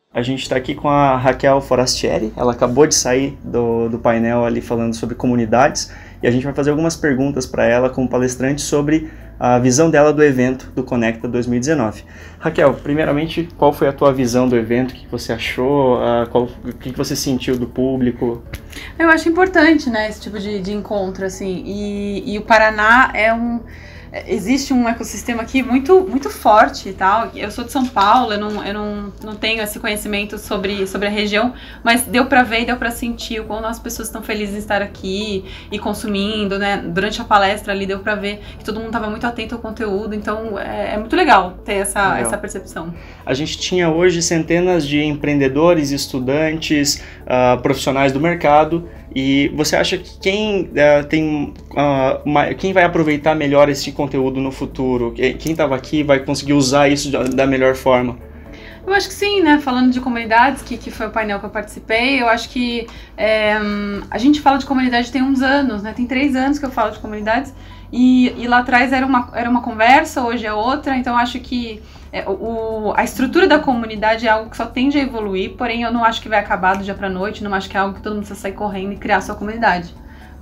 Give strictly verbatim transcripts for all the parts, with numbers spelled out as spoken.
A gente está aqui com a Raquel Forastieri, ela acabou de sair do, do painel ali falando sobre comunidades e a gente vai fazer algumas perguntas para ela como palestrante sobre a visão dela do evento do Conecta dois mil e dezenove. Raquel, primeiramente, qual foi a tua visão do evento? O que você achou? Uh, qual, o que você sentiu do público? Eu acho importante, né, esse tipo de, de encontro, assim, e, e o Paraná é um... Existe um ecossistema aqui muito, muito forte e tal. Eu sou de São Paulo, eu não, eu não, não tenho esse conhecimento sobre, sobre a região, mas deu pra ver e deu pra sentir o quão as pessoas estão felizes em estar aqui e consumindo, né? Durante a palestra ali deu pra ver que todo mundo tava muito atento ao conteúdo, então é, é muito legal ter essa, legal. essa percepção. A gente tinha hoje centenas de empreendedores, estudantes, uh, profissionais do mercado. E você acha que quem uh, tem uh, uma, quem vai aproveitar melhor esse conteúdo no futuro? Quem estava aqui vai conseguir usar isso da melhor forma? Eu acho que sim, né? Falando de comunidades, que, que foi o painel que eu participei, eu acho que é, a gente fala de comunidade tem uns anos, né? Tem três anos que eu falo de comunidades e, e lá atrás era uma, era uma conversa, hoje é outra, então eu acho que É, o, a estrutura da comunidade é algo que só tende a evoluir, porém eu não acho que vai acabar do dia pra noite, não acho que é algo que todo mundo precisa sair correndo e criar a sua comunidade.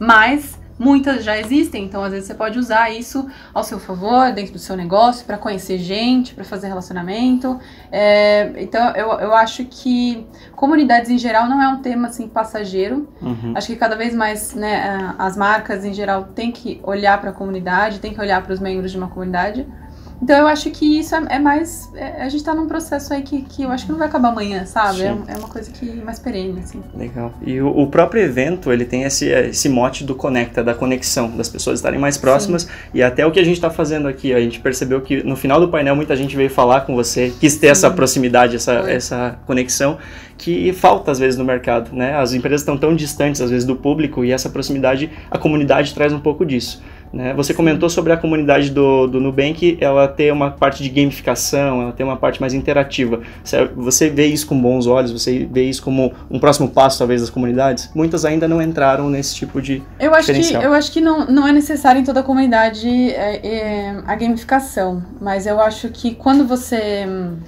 Mas muitas já existem, então às vezes você pode usar isso ao seu favor, dentro do seu negócio, para conhecer gente, para fazer relacionamento. É, então eu, eu acho que comunidades em geral não é um tema assim passageiro. Uhum. Acho que cada vez mais, né, as marcas em geral têm que olhar para a comunidade, têm que olhar para os membros de uma comunidade. Então eu acho que isso é, é mais... É, a gente tá num processo aí que, que eu acho que não vai acabar amanhã, sabe? É, é uma coisa que é mais perene, assim. Legal. E o, o próprio evento, ele tem esse, esse mote do Conecta, da conexão, das pessoas estarem mais próximas. Sim. E até o que a gente tá fazendo aqui, a gente percebeu que no final do painel muita gente veio falar com você, quis ter Sim. essa proximidade, essa, essa conexão, que falta às vezes no mercado, né? As empresas estão tão distantes às vezes do público e essa proximidade, a comunidade traz um pouco disso. Né? Você Sim. comentou sobre a comunidade do, do Nubank, ela tem uma parte de gamificação, ela tem uma parte mais interativa. Você vê isso com bons olhos? Você vê isso como um próximo passo, talvez, das comunidades? Muitas ainda não entraram nesse tipo de eu acho diferencial. Que, eu acho que não, não é necessário em toda a comunidade é, é, a gamificação, mas eu acho que quando você...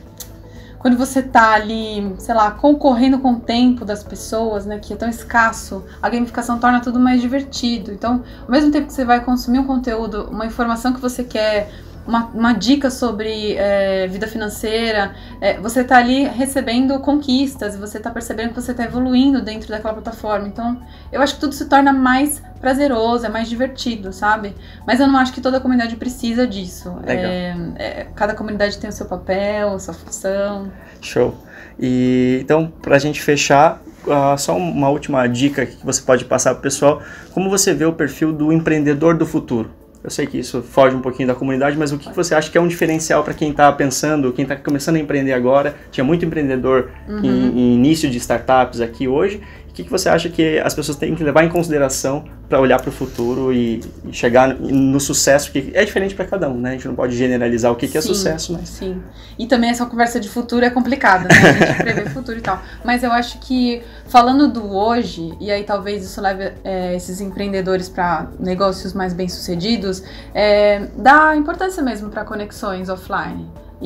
Quando você tá ali, sei lá, concorrendo com o tempo das pessoas, né, que é tão escasso, a gamificação torna tudo mais divertido. Então, ao mesmo tempo que você vai consumir um conteúdo, uma informação que você quer, uma, uma dica sobre é, vida financeira, é, você tá ali recebendo conquistas, você tá percebendo que você tá evoluindo dentro daquela plataforma. Então, eu acho que tudo se torna mais prazeroso, é mais divertido, sabe? Mas eu não acho que toda a comunidade precisa disso. É, é, cada comunidade tem o seu papel, a sua função. Show. E então, pra gente fechar, uh, só uma última dica que você pode passar pro pessoal. Como você vê o perfil do empreendedor do futuro? Eu sei que isso foge um pouquinho da comunidade, mas o que você acha que é um diferencial para quem está pensando, quem está começando a empreender agora? Tinha muito empreendedor uhum. em, em início de startups aqui hoje. O que você acha que as pessoas têm que levar em consideração para olhar para o futuro e, e chegar no, no sucesso, que é diferente para cada um, né? A gente não pode generalizar o que, que é sucesso, mas... Sim, e também essa conversa de futuro é complicada, né? A gente prever o futuro e tal. Mas eu acho que, falando do hoje, e aí talvez isso leve é, esses empreendedores para negócios mais bem-sucedidos, é, dá importância mesmo para conexões offline.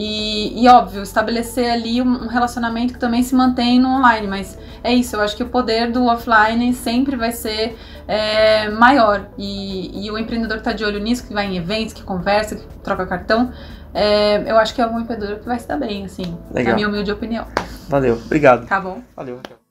E, e, óbvio, estabelecer ali um relacionamento que também se mantém no online, mas é isso, eu acho que o poder do offline sempre vai ser é, maior, e, e o empreendedor que está de olho nisso, que vai em eventos, que conversa, que troca cartão, é, eu acho que é um empreendedor que vai se dar bem, assim, Legal. Na minha humilde opinião. Valeu, obrigado. Tá bom. Valeu, Raquel.